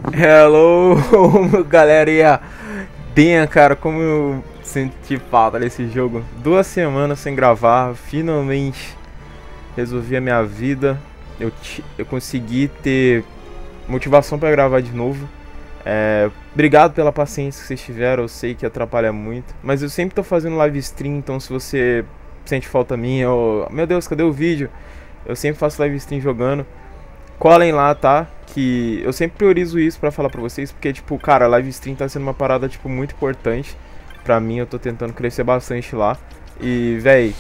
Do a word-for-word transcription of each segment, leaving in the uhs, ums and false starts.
Hello, galerinha. Bem, cara, como eu senti falta desse jogo. Duas semanas sem gravar, finalmente resolvi a minha vida. Eu, eu consegui ter motivação pra gravar de novo. É, obrigado pela paciência que vocês tiveram, eu sei que atrapalha muito. Mas eu sempre tô fazendo live stream, então se você sente falta minha, ou meu Deus, cadê o vídeo? Eu sempre faço live stream jogando. Colhem lá, tá? Que eu sempre priorizo isso pra falar pra vocês, porque, tipo, cara, live stream tá sendo uma parada, tipo, muito importante pra mim. Eu tô tentando crescer bastante lá. E, véi,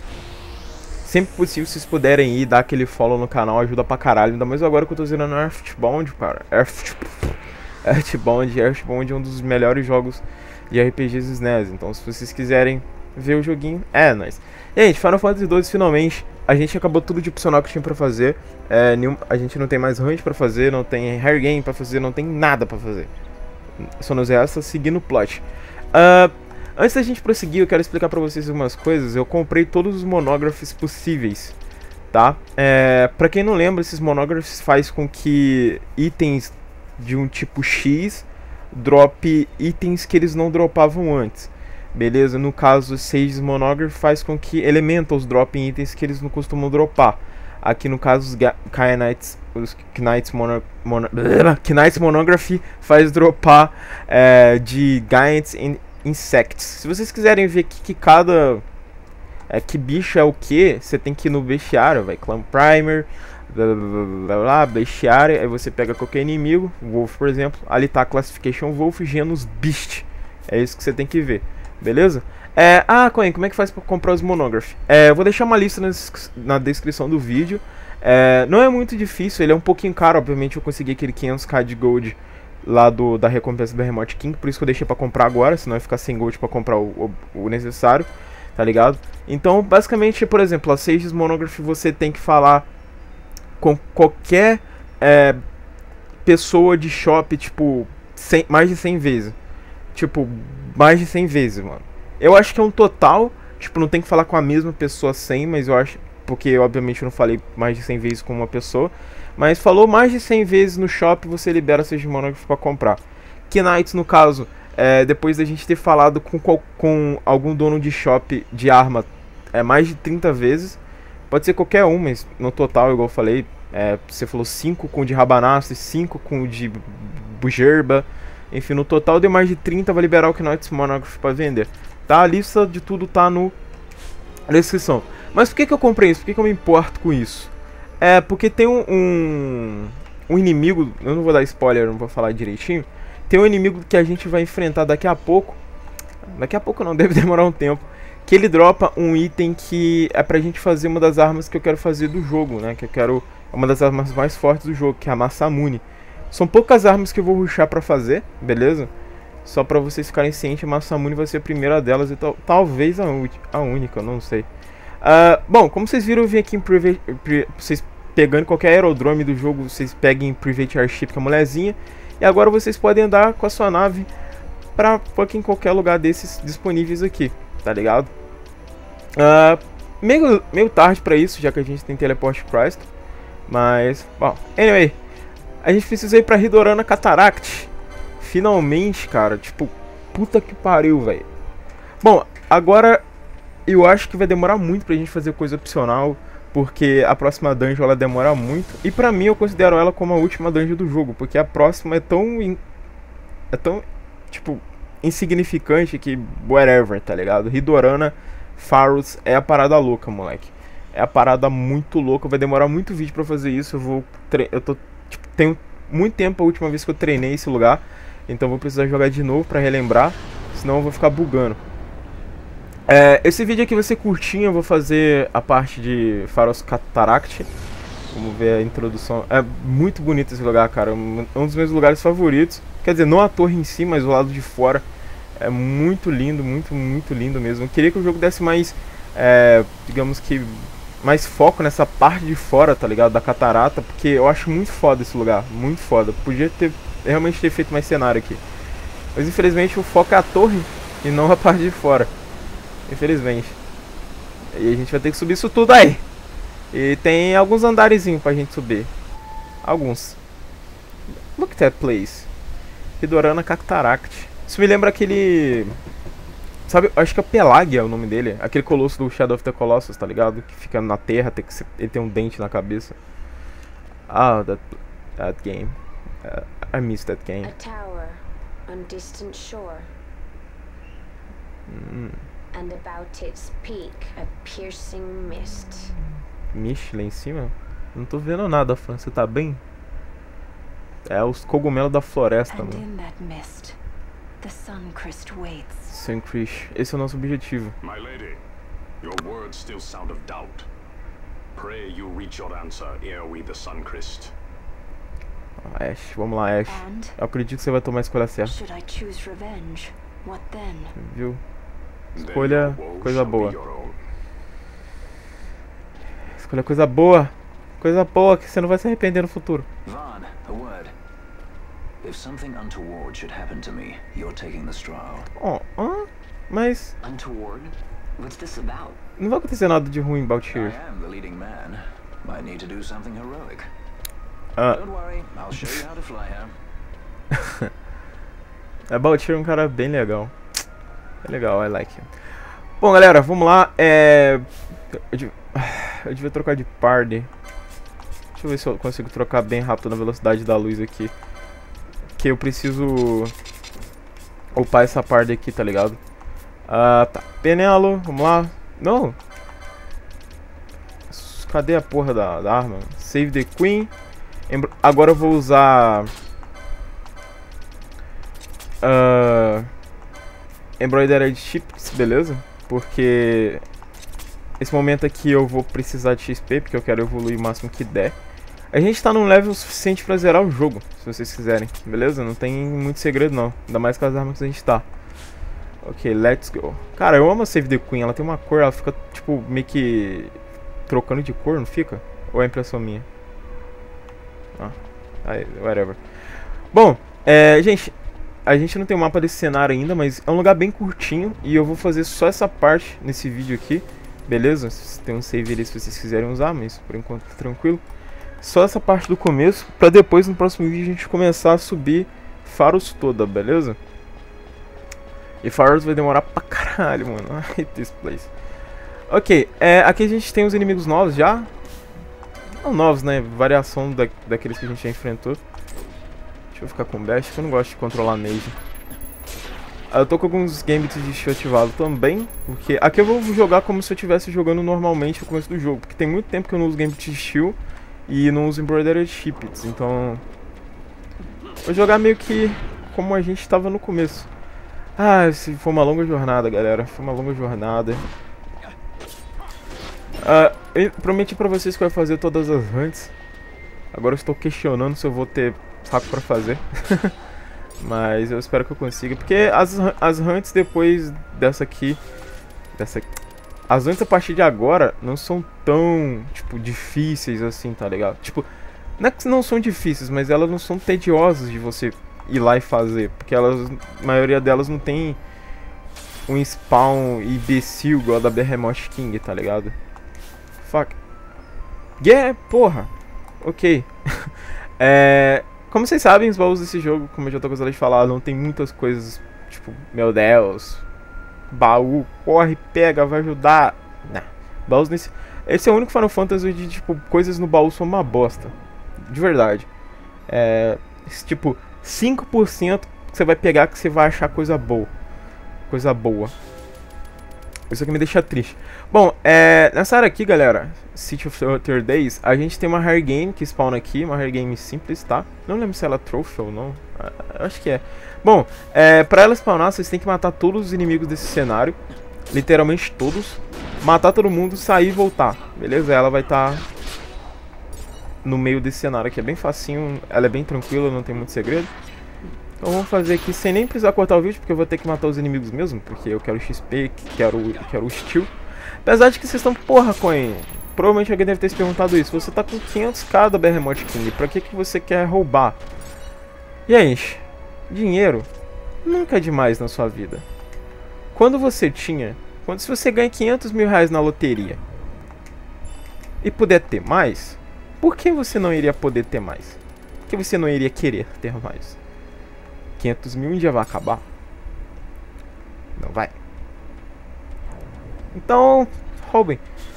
sempre possível, se vocês puderem ir, dar aquele follow no canal, ajuda pra caralho. Ainda mais agora que eu tô zerando Earthbound, cara. Earth... Earthbound, Earthbound é um dos melhores jogos de R P Gs S N E S. Então, se vocês quiserem ver o joguinho, é nóis. Gente, Final Fantasy doze finalmente. A gente acabou tudo de opcional que tinha pra fazer. É, nenhum, a gente não tem mais range pra fazer, não tem hair game pra fazer, não tem nada pra fazer. Só nos resta seguindo o plot. Uh, antes da gente prosseguir, eu quero explicar pra vocês algumas coisas. Eu comprei todos os monógrafos possíveis, tá? É, pra quem não lembra, esses monógrafos faz com que itens de um tipo X drop itens que eles não dropavam antes. Beleza? No caso, Sage's Monograph faz com que Elementals dropem itens que eles não costumam dropar. Aqui no caso, os Knights, os Knights, Mono, Mono, Knights Monography faz dropar é, de Giants e Insects. Se vocês quiserem ver que, que cada é, que bicho é o que, você tem que ir no bestiário, vai Clan Primer, blá blá blá blá, bestiário, aí você pega qualquer inimigo, Wolf por exemplo, ali tá a Classification Wolf, Genus Beast. É isso que você tem que ver. Beleza? É, ah, Coen, como é que faz pra comprar os Monograph? É, eu vou deixar uma lista nas, na descrição do vídeo. É, não é muito difícil, ele é um pouquinho caro, obviamente eu consegui aquele quinhentos k de gold lá do, da recompensa da Remote King, por isso que eu deixei pra comprar agora, senão ia ficar sem gold pra comprar o, o, o necessário, tá ligado? Então, basicamente, por exemplo, a Sage's Monograph você tem que falar com qualquer é, pessoa de shop, tipo, cem, mais de cem vezes. Tipo, mais de cem vezes, mano. Eu acho que é um total, tipo, não tem que falar com a mesma pessoa cem, mas eu acho, porque obviamente eu não falei mais de cem vezes com uma pessoa, mas falou mais de cem vezes no shop, você libera seus monógrafos pra comprar. Knights, no caso, é, depois da gente ter falado com, com algum dono de shop de arma é, mais de trinta vezes, pode ser qualquer um, mas no total, igual eu falei, é, você falou cinco com o de Rabanastre, cinco com o de Bujerba. Enfim, no total deu mais de trinta, vai liberar o Knights Monograph para vender. Tá? A lista de tudo tá no na descrição. Mas por que, que eu comprei isso? Por que, que eu me importo com isso? É porque tem um, um, um inimigo, eu não vou dar spoiler, não vou falar direitinho. Tem um inimigo que a gente vai enfrentar daqui a pouco. Daqui a pouco não, deve demorar um tempo. Que ele dropa um item que é pra gente fazer uma das armas que eu quero fazer do jogo, né? Que eu quero, uma das armas mais fortes do jogo, que é a Masamune. São poucas armas que eu vou rushar pra fazer, beleza? Só pra vocês ficarem cientes, a Masamune vai ser a primeira delas e tal, talvez a, a única, não sei. Uh, bom, como vocês viram, eu vim aqui em Private... Pri, vocês pegando qualquer aerodrome do jogo, vocês peguem em Private Airship com a mulherzinha. E agora vocês podem andar com a sua nave pra fucking qualquer lugar desses disponíveis aqui, tá ligado? Uh, meio, meio tarde pra isso, já que a gente tem teleporte Christ. Mas, bom, anyway... A gente precisa ir pra Hidorana Cataract. Finalmente, cara. Tipo, puta que pariu, velho. Bom, agora eu acho que vai demorar muito pra gente fazer coisa opcional, porque a próxima dungeon ela demora muito. E pra mim eu considero ela como a última dungeon do jogo, porque a próxima é tão... In... É tão, tipo, insignificante que... Whatever, tá ligado? Hidorana Pharos é a parada louca, moleque. É a parada muito louca. Vai demorar muito vídeo pra fazer isso. Eu vou... Tre... Eu tô... Tipo, tenho muito tempo a última vez que eu treinei esse lugar, então vou precisar jogar de novo pra relembrar, senão eu vou ficar bugando. É, esse vídeo aqui vai ser curtinho, eu vou fazer a parte de Pharos Cataract. Vamos ver a introdução. É muito bonito esse lugar, cara, é um dos meus lugares favoritos. Quer dizer, não a torre em si, mas o lado de fora. É muito lindo, muito, muito lindo mesmo. Eu queria que o jogo desse mais, é, digamos que... mais foco nessa parte de fora, tá ligado? Da catarata, porque eu acho muito foda esse lugar, muito foda. Podia ter realmente ter feito mais cenário aqui. Mas infelizmente o foco é a torre e não a parte de fora. Infelizmente. E a gente vai ter que subir isso tudo aí. E tem alguns andarezinhos pra gente subir. Alguns. Look at that place. Hidorana Cactaract. Isso me lembra aquele... Sabe, acho que é o Pelagia é o nome dele. Aquele colosso do Shadow of the Colossus, tá ligado? Que fica na terra, tem que ser, ele tem um dente na cabeça. Ah, that, that game. Uh, I miss that game. A tower on distant shore. Hum. And about its peak, a piercing mist. Mist lá em cima? Não tô vendo nada, Fran. Você tá bem? É os cogumelos da floresta, And mano. in that mist, the Suncrest waits. Suncrest. Esse é o nosso objetivo. My lady, your words still sound of doubt. Pray you reach your answer ere we the Suncrest. Ah, Ash, vamos lá, Ash. And Eu acredito que você vai tomar a escolha certa. should I choose revenge? What then? Viu? Then Escolha your woe coisa shall be boa. your own. Escolha coisa boa. Coisa boa que você não vai se arrepender no futuro. Vaughn, a word. If something untoward should happen to me, you're taking the straw. Ó, hã? Mas Untoward? What's this about? não vai acontecer nada de ruim, I Baltier. am the leading man. Might need to do something heroic. Ah, Don't worry, I'll show you how to fly her. é, Baltier é um cara bem legal. É legal, I like him. Bom, galera, vamos lá. É... Eu, dev... eu devia trocar de party. Deixa eu ver se eu consigo trocar bem rápido na velocidade da luz aqui. Que eu preciso upar essa party aqui, tá ligado? Ah, tá. Penelo, vamos lá. Não. Cadê a porra da, da arma? Save the Queen. Embro... Agora eu vou usar... Uh... Embroidered Chips, beleza? Porque... Esse momento aqui eu vou precisar de X P, porque eu quero evoluir o máximo que der. A gente tá num level suficiente pra zerar o jogo, se vocês quiserem, beleza? Não tem muito segredo não, ainda mais com as armas que a gente tá. Ok, let's go. Cara, eu amo a Save the Queen, ela tem uma cor, ela fica, tipo, meio que trocando de cor, não fica? Ou é impressão minha? Ah, aí, whatever. Bom, é, gente, a gente não tem o mapa desse cenário ainda, mas é um lugar bem curtinho e eu vou fazer só essa parte nesse vídeo aqui, beleza? Tem um save ali se vocês quiserem usar, mas por enquanto tá tranquilo. Só essa parte do começo, pra depois no próximo vídeo a gente começar a subir Pharos toda, beleza? E Pharos vai demorar pra caralho, mano. I hate this place. Ok, é, aqui a gente tem os inimigos novos já. Não novos, né? Variação da, daqueles que a gente já enfrentou. Deixa eu ficar com o Bash, que eu não gosto de controlar Mage. Ah, eu tô com alguns gambits de shield ativado também. Porque aqui eu vou jogar como se eu estivesse jogando normalmente no começo do jogo. Porque tem muito tempo que eu não uso gambit de shield e não uso embroidered chips. Então vou jogar meio que como a gente estava no começo. Ah, se foi uma longa jornada, galera. Foi uma longa jornada. Ah, eu prometi pra vocês que eu ia fazer todas as hunts. Agora eu estou questionando se eu vou ter saco pra fazer. Mas eu espero que eu consiga. Porque as, as hunts depois dessa aqui... Dessa aqui... As hunts a partir de agora não são tão, tipo, difíceis assim, tá ligado? Tipo, não é que não são difíceis, mas elas não são tediosas de você ir lá e fazer. Porque elas, a maioria delas não tem um spawn imbecil igual a da Behemoth King, tá ligado? Fuck. Yeah, porra. Ok. É, como vocês sabem, os baús desse jogo, como eu já tô cansado de falar, não tem muitas coisas, tipo, meu Deus, baú, corre, pega, vai ajudar. Nah, baús nesse... Esse é o único Final Fantasy de, tipo, coisas no baú são uma bosta. De verdade. É, tipo, cinco por cento que você vai pegar que você vai achar coisa boa. Coisa boa. Isso aqui me deixa triste. Bom, é, nessa área aqui, galera, City of Other Days, a gente tem uma Rare Game que spawna aqui, uma Rare Game simples, tá? Não lembro se ela é Trophy ou não, acho que é. Bom, é, pra ela spawnar, vocês têm que matar todos os inimigos desse cenário, literalmente todos, matar todo mundo, sair e voltar, beleza? Ela vai estar tá no meio desse cenário aqui, é bem facinho, ela é bem tranquila, não tem muito segredo. Então vamos fazer aqui sem nem precisar cortar o vídeo, porque eu vou ter que matar os inimigos mesmo, porque eu quero X P, quero, quero o Steel. Apesar de que vocês estão, porra, Coin, provavelmente alguém deve ter se perguntado isso, você tá com quinhentos k da Behemoth King, pra que que você quer roubar? Gente, dinheiro nunca é demais na sua vida. Quando você tinha, quando se você ganha quinhentos mil reais na loteria e puder ter mais, por que você não iria poder ter mais? que você não iria querer ter mais? quinhentos mil um dia vai acabar? Não vai. Então, roubem.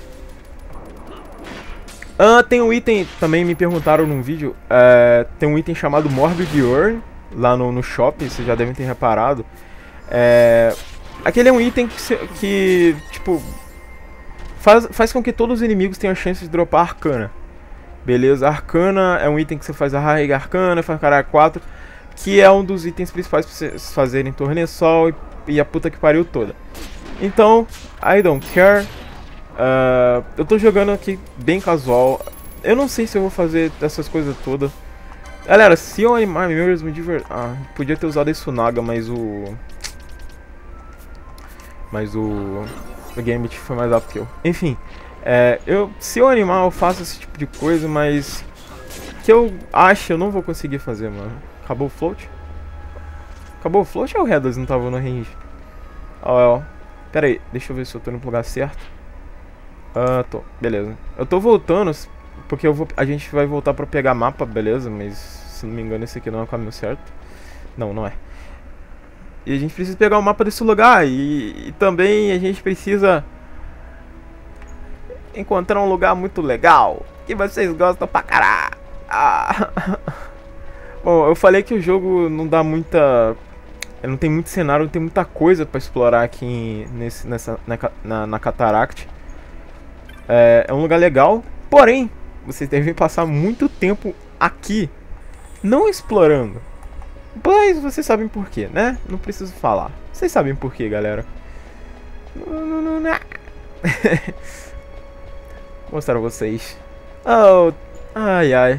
Ah, tem um item, também me perguntaram num vídeo, é, tem um item chamado Morbid Urn, lá no, no shopping, vocês já devem ter reparado. É, aquele é um item que, que tipo, faz, faz com que todos os inimigos tenham a chance de dropar Arcana. Beleza? Arcana é um item que você faz a Raig Arcana, faz caralho quatro, que é um dos itens principais pra vocês fazerem Tornessol e, e a puta que pariu toda. Então, I don't care. Uh, eu tô jogando aqui bem casual. Eu não sei se eu vou fazer essas coisas todas. Galera, se eu animar mesmo de verdade... Ah, podia ter usado esse Sunaga, mas o... Mas o... O Gambit foi mais rápido que eu. Enfim, é, eu, se eu animar eu faço esse tipo de coisa, mas... Que eu acho eu não vou conseguir fazer, mano. Acabou o float? Acabou o float ou o Redas não tava no range? Ó, ó. Pera aí, deixa eu ver se eu tô no lugar certo. Ah, tô. Beleza. Eu tô voltando, porque eu vou, a gente vai voltar pra pegar mapa, beleza? Mas, se não me engano, esse aqui não é o caminho certo. Não, não é. E a gente precisa pegar o mapa desse lugar. E, e também a gente precisa encontrar um lugar muito legal, que vocês gostam pra caralho. Ah. Bom, eu falei que o jogo não dá muita... Não tem muito cenário, não tem muita coisa pra explorar aqui nesse, nessa, na, na, na Cataract. É, é um lugar legal, porém, vocês devem passar muito tempo aqui, não explorando. Mas vocês sabem por quê, né? Não preciso falar. Vocês sabem por quê, galera. Vou mostrar a vocês. Oh, ai, ai.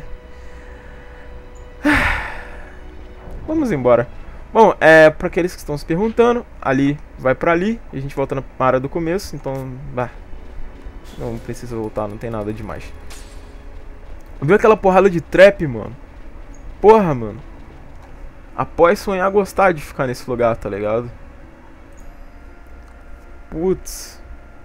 Vamos embora. Bom, é, pra aqueles que estão se perguntando, ali vai pra ali, e a gente volta na área do começo, então, bah. Não precisa voltar, não tem nada demais. Viu aquela porrada de trap, mano? Porra, mano. Após sonhar gostar de ficar nesse lugar, tá ligado? Putz.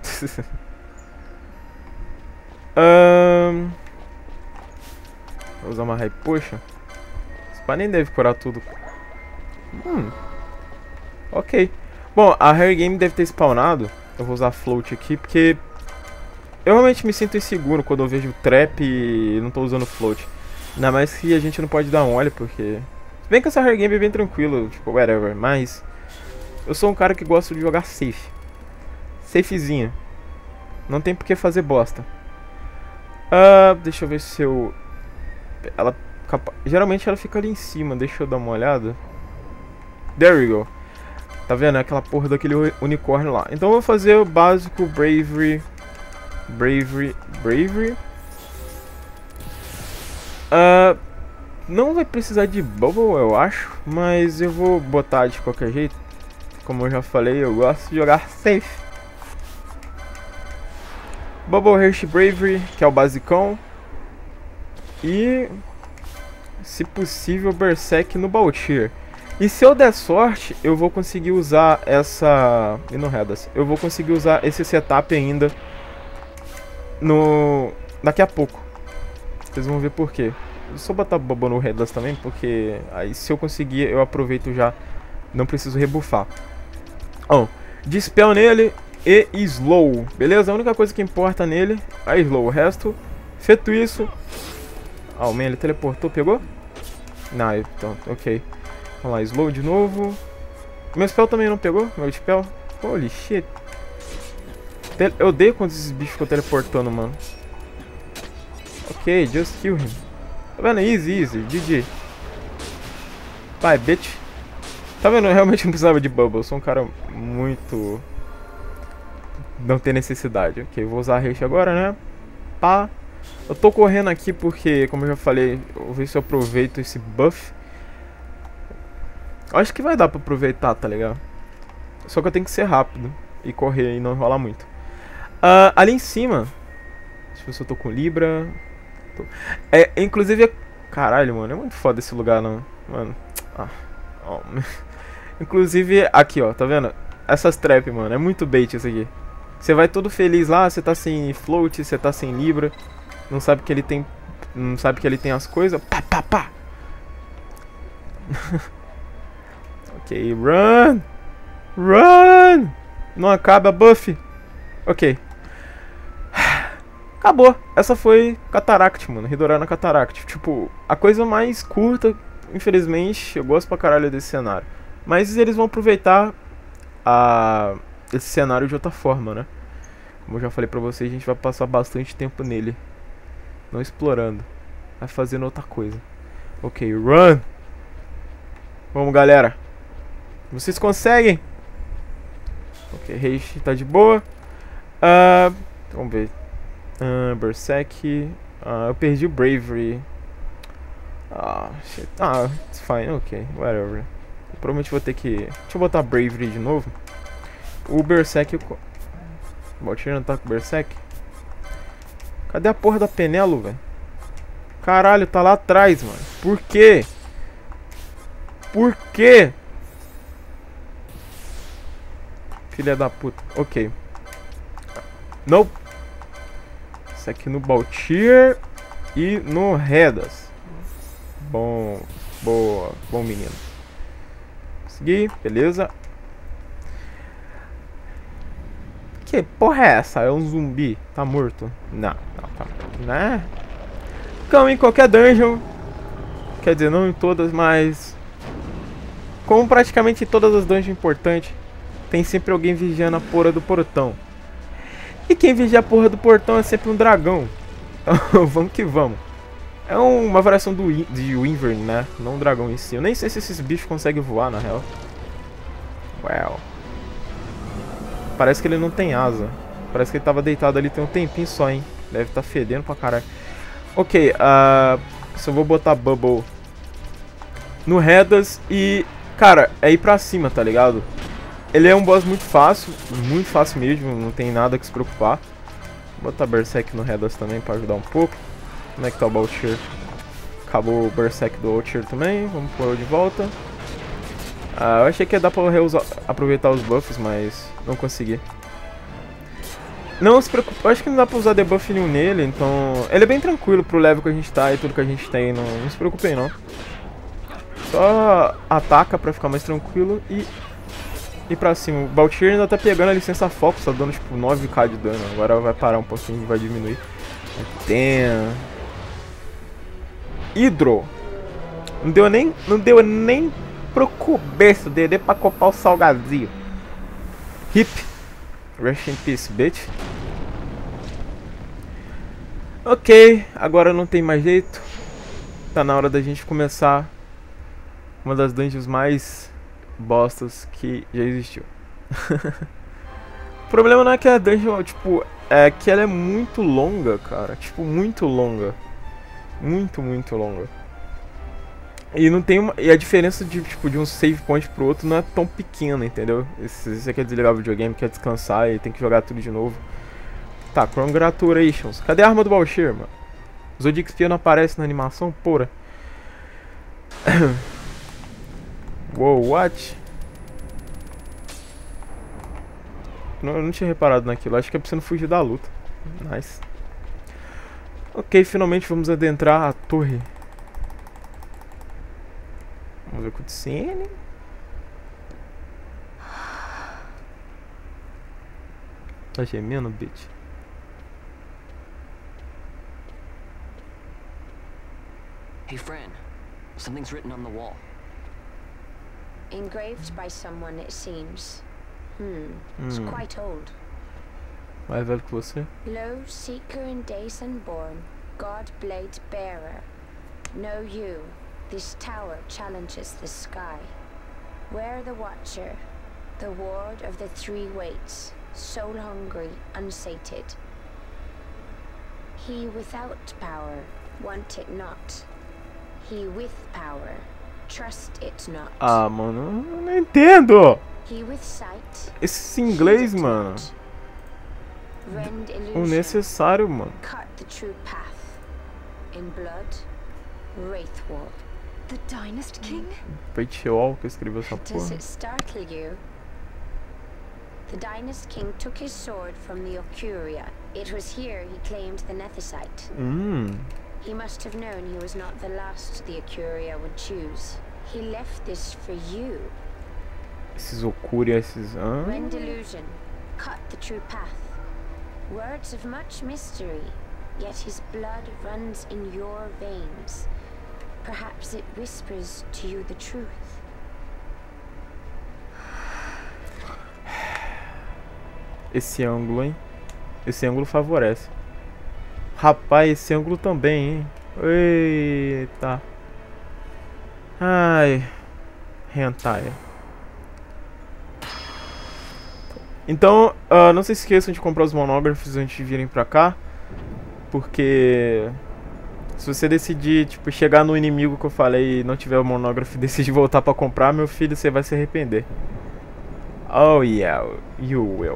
um... Vou usar uma High Potion. Esse pá nem deve curar tudo. Hum. Ok. Bom, a Hair Game deve ter spawnado. Eu vou usar Float aqui, porque... Eu realmente me sinto inseguro quando eu vejo trap e não tô usando float. Ainda mais que a gente não pode dar um olho, porque... Se bem que essa hard game é bem tranquilo, tipo, whatever. Mas... Eu sou um cara que gosta de jogar safe. Safezinha. Não tem por que fazer bosta. Uh, deixa eu ver se eu... Ela... Geralmente ela fica ali em cima, deixa eu dar uma olhada. There we go. Tá vendo? É aquela porra daquele unicórnio lá. Então eu vou fazer o básico Bravery... Bravery, Bravery. Uh, não vai precisar de Bubble, eu acho, mas eu vou botar de qualquer jeito. Como eu já falei, eu gosto de jogar safe. Bubble Hershey Bravery, que é o basicão. E, se possível, Berserk no Baltier. E se eu der sorte, eu vou conseguir usar essa... E no Redas, eu vou conseguir usar esse setup ainda no... daqui a pouco. Vocês vão ver por quê. Eu só botar Bubble no Redas também, porque aí se eu conseguir, eu aproveito já. Não preciso rebufar. Ó, Dispel nele e Slow, beleza? A única coisa que importa nele é Slow. O resto, feito isso... Ah, o man, ele teleportou, pegou? Não, então, ok. Vamos lá, Slow de novo. Meu spell também não pegou? Meu spell? Holy shit. Eu odeio quando esses bichos ficam teleportando, mano. Ok, just kill him. Tá vendo? Easy, easy. G G. Vai, bitch. Tá vendo? Eu realmente não precisava de Bubble. Eu sou um cara muito... Não tem necessidade. Ok, vou usar a Haste agora, né? Pá. Eu tô correndo aqui porque, como eu já falei, eu vou ver se eu aproveito esse buff. Eu acho que vai dar pra aproveitar, tá ligado? Só que eu tenho que ser rápido e correr e não enrolar muito. Uh, ali em cima... Deixa eu ver se eu tô com Libra... Tô... É, inclusive... Caralho, mano, é muito foda esse lugar, não. Mano... Ah, oh, inclusive, aqui, ó, tá vendo? Essas trap, mano, é muito bait isso aqui. Você vai todo feliz lá, você tá sem float, você tá sem Libra. Não sabe que ele tem... Não sabe que ele tem as coisas. Pá, pá, pá. Ok, run! Run! Não acaba a buff. Ok. Acabou. Essa foi Cataract, mano. Hidorana Cataract. Tipo, a coisa mais curta, infelizmente. Eu gosto pra caralho desse cenário. Mas eles vão aproveitar a... esse cenário de outra forma, né? Como eu já falei pra vocês, a gente vai passar bastante tempo nele. Não explorando. Vai fazendo outra coisa. Ok, run! Vamos, galera. Vocês conseguem? Ok, Reishi tá de boa. Uh, vamos ver. Uh, Berserk. Uh, eu perdi o Bravery. Ah, shit. Ah, it's fine, ok, whatever. Eu provavelmente vou ter que... Deixa eu botar Bravery de novo. O Berserk... O Baltir não tá com o Berserk? Cadê a porra da Penelo, velho? Caralho, tá lá atrás, mano. Por quê? Por quê? Filha da puta. Ok. Nope. Isso aqui no Baltir e no Redas. Bom. Boa. Bom menino. Consegui. Beleza. Que porra é essa? É um zumbi. Tá morto? Não. Não, tá morto. Né? Como em qualquer dungeon. Quer dizer, não em todas, mas... Como praticamente em todas as dungeons importantes, tem sempre alguém vigiando a porra do portão. E quem vigia a porra do portão é sempre um dragão. Então, vamos que vamos. É um, uma variação do, de Wyvern, né? Não um dragão em si. Eu nem sei se esses bichos conseguem voar, na real. Well. Parece que ele não tem asa. Parece que ele tava deitado ali tem um tempinho só, hein? Deve estar tá fedendo pra caralho. Ok, uh, só vou botar Bubble no Redas e... Cara, é ir pra cima, tá ligado? Ele é um boss muito fácil, muito fácil mesmo, não tem nada que se preocupar. Vou botar Berserk no Redas também pra ajudar um pouco. Como é que tá o Baltir? Acabou o Berserk do Baltir também, vamos pôr de volta. Ah, eu achei que ia dar pra reusar, aproveitar os buffs, mas não consegui. Não se preocupe, eu acho que não dá pra usar debuff nenhum nele, então... Ele é bem tranquilo pro level que a gente tá e tudo que a gente tem, não, não se preocupem não. Só ataca pra ficar mais tranquilo e... E pra cima, o Baltir ainda tá pegando a licença Focus, tá dando tipo nove k de dano. Agora vai parar um pouquinho e vai diminuir. Tem... Hidro. Não deu nem... Não deu nem pro começo dele, pra copar o salgadinho. Hip. Rest in peace, bitch. Ok, agora não tem mais jeito. Tá na hora da gente começar uma das dungeons mais bostas que já existiu. O problema não é que a dungeon, tipo, é que ela é muito longa, cara. Tipo, muito longa. Muito, muito longa. E não tem uma... E a diferença de, tipo, de um save point pro outro não é tão pequena, entendeu? Se você quer desligar o videogame, quer descansar e tem que jogar tudo de novo. Tá, congratulations. Cadê a arma do Baltir, mano? Zodiac Spear não aparece na animação, porra. Wow, what? Não, eu não tinha reparado naquilo. Acho que é pra você não fugir da luta. Nice. Ok, finalmente vamos adentrar a torre. Vamos ver o cutscene. Tá gemendo, bitch? Hey, Fran. Something's written on the wall. Engraved by someone, it seems. Hmm, it's Hmm. quite old. Mais velho que você? Lo, seeker in days unborn, God blade bearer. Know you, this tower challenges the sky. Where the watcher, the ward of the three waits, soul hungry, unsated. He without power, want it not. He with power, trust it not. Ah, mano, eu não entendo! He with sight, Esse inglês, heed it mano. not. Rend O illusion, necessário, mano. cut the true path. In blood, Wraithwall. The Dynast King? Peitiol que escreveu essa Does porra. it startle you? The Dynast King took his sword from the Ocuria. It was here he claimed the Nethicite. Hum. He must have known he was not the last the Ocuria would choose. He left this for you. Esses Okuria, esses... Ah. When delusion cut the true path. Words of much mystery, yet his blood runs in your veins. Perhaps it whispers to you the truth. Esse ângulo, hein? Esse ângulo favorece. Rapaz, esse ângulo também, hein? Eita. Ai. Hentai. Então, uh, não se esqueçam de comprar os monógrafos antes de virem pra cá. Porque... se você decidir, tipo, chegar no inimigo que eu falei e não tiver o monógrafo e decidir voltar pra comprar, meu filho, você vai se arrepender. Oh yeah, you will.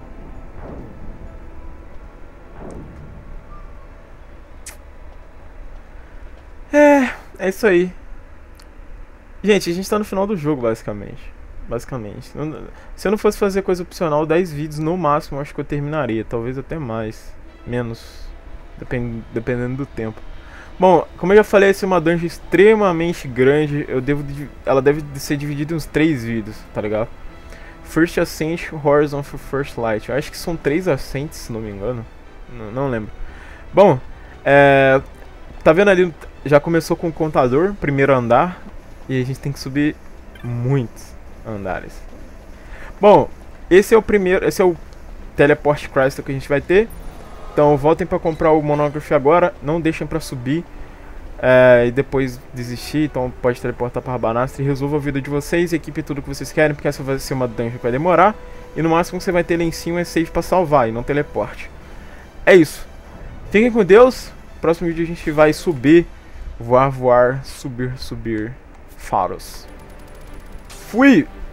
É, é isso aí. Gente, a gente tá no final do jogo, basicamente. Basicamente. Se eu não fosse fazer coisa opcional, dez vídeos no máximo, acho que eu terminaria. Talvez até mais. Menos. Depend, dependendo do tempo. Bom, como eu já falei, essa é uma dungeon extremamente grande. Eu devo, ela deve ser dividida em uns três vídeos, tá ligado? First Ascent, Horizon for First Light. Eu acho que são três ascentes, se não me engano. Não, não lembro. Bom, é, tá vendo ali, já começou com o contador, primeiro andar. E a gente tem que subir muitos andares. Bom, esse é o primeiro, esse é o Teleport Crystal que a gente vai ter. Então voltem pra comprar o monógrafo agora, não deixem pra subir é, e depois desistir. Então pode teleportar pra Rabanastre e resolva a vida de vocês, equipe tudo que vocês querem, porque essa vai ser uma dungeon que vai demorar. E no máximo que você vai ter lá em cima é save pra salvar e não teleporte. É isso. Fiquem com Deus. Próximo vídeo a gente vai subir, voar, voar, subir, subir. Faros. Fui!